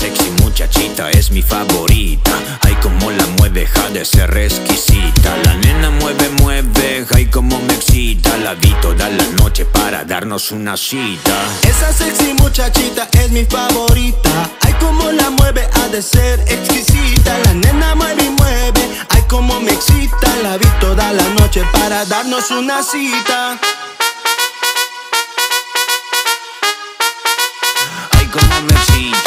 sexy muchachita es mi favorita. Ay, como la mueve, ja de ser exquisita. La nena mueve, mueve, ay, como me excita. La vi toda la noche para darnos una cita. Esa sexy muchachita es mi favorita. Ay, como la mueve, ha de ser exquisita. La nena mueve y mueve, ay, como me excita. La vi toda la noche para darnos una cita. Ay, como me excita.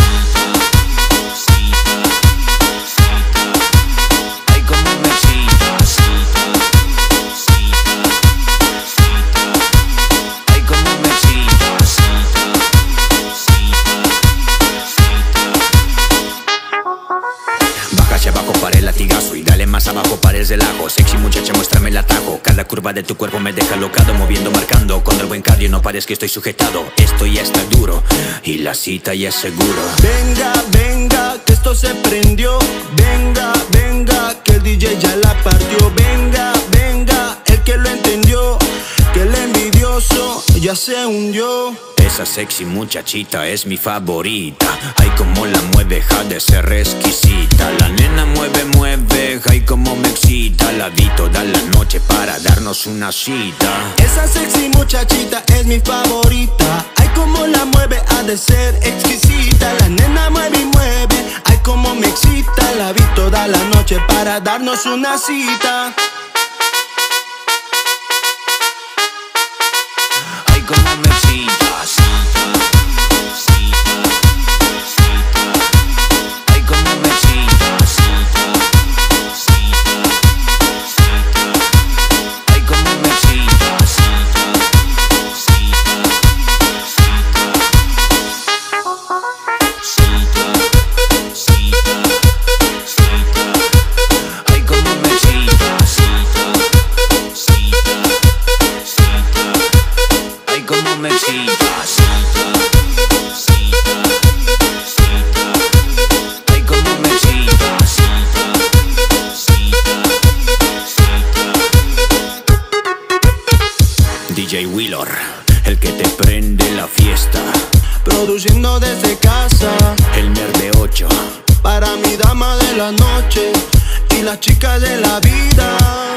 Ay, como me excita. Ay, como me excita. Baja hacia abajo para el latigazo y dale más abajo para el relajo. Sexy muchacha, muéstrame el atajo. Cada curva de tu cuerpo me deja locado, moviendo, marcando. Con el buen cardio no pares que estoy sujetado. Esto ya está duro y la cita ya es seguro. Venga, venga, que esto se prendió. Venga, venga, que el DJ ya la partió. Venga, venga, el que lo entendió, que el envidioso ya se hundió. Esa sexy muchachita es mi favorita. Ay, como la mueve, ja de ser exquisita. La nena mueve, mueve, ay, como me excita. La vi toda la noche para darnos una cita. Esa sexy muchachita es mi favorita. Ay, como la mueve, ha de ser exquisita. La nena mueve y mueve, ay, como me excita. La vi toda la noche para darnos una cita. Ay, como me excita. Ay, como me excita. Ay, como me excita. Ay, como me excita. Ay, como me excita. Ay, como me excita. DJ Wheeler, el que te prende la fiesta. Produciendo desde casa, El Mer de 8. para mi dama de la noche y las chicas de la vida.